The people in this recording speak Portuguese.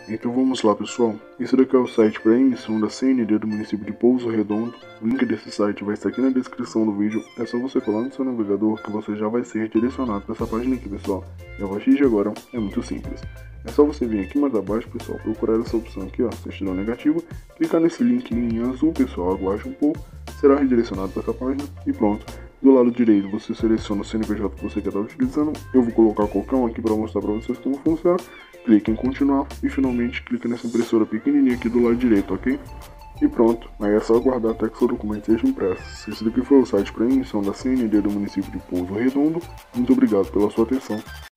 Então vamos lá, pessoal. Esse daqui é o site para emissão da CND do município de Pouso Redondo. O link desse site vai estar aqui na descrição do vídeo. É só você colar no seu navegador que você já vai ser direcionado para essa página aqui, pessoal. E a partir de agora é muito simples. É só você vir aqui mais abaixo, pessoal, procurar essa opção aqui, ó, certidão negativa, clicar nesse link em azul, pessoal, aguarde um pouco, será redirecionado para essa página e pronto. Do lado direito você seleciona o CNPJ que você quer estar utilizando. Eu vou colocar qualquer um aqui para mostrar para vocês como funciona. Clique em continuar e finalmente clica nessa impressora pequenininha aqui do lado direito, ok? E pronto, aí é só aguardar até que seu documento seja impresso. Esse daqui foi o site para emissão da CND do município de Pouso Redondo. Muito obrigado pela sua atenção.